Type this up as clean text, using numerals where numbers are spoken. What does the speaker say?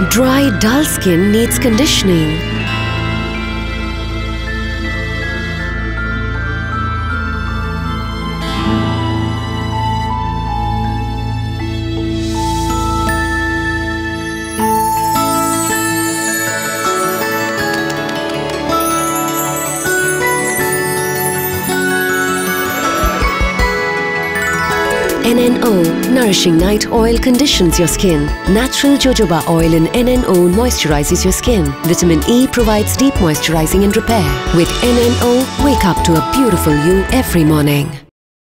Dry, dull skin needs conditioning. NNO Nourishing Night Oil conditions your skin. Natural jojoba oil in NNO moisturizes your skin. Vitamin E provides deep moisturizing and repair. With NNO, wake up to a beautiful you every morning.